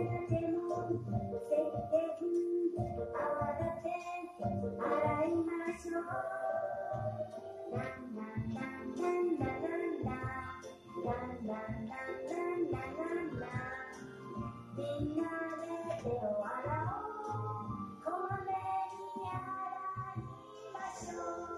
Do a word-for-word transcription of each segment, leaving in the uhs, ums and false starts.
手も石鹸泡立て洗いましょう。ランランランランラランラランランランランラランラ、みんなで手を洗おう。こまめに洗いましょう。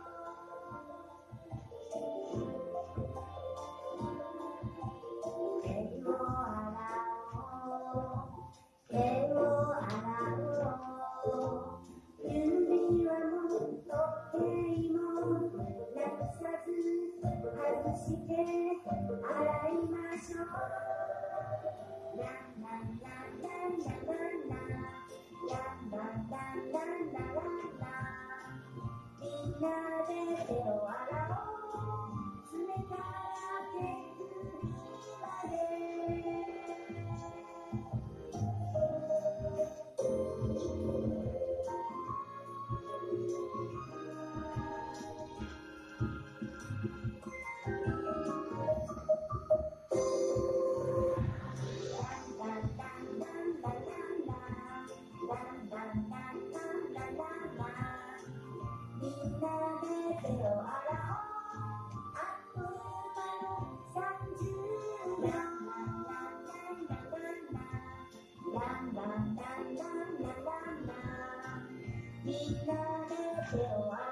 手を洗おう、手を洗おう。指輪も時計もなくさず外して洗いましょう。ランランランランラランラランランランランラランラ、みんなで手を洗おう。爪から手首まで。みんなで手を洗おう。あっという間のさんじゅうびょう。ランランランランラランランランランランランランラン、みんなで手を洗おう。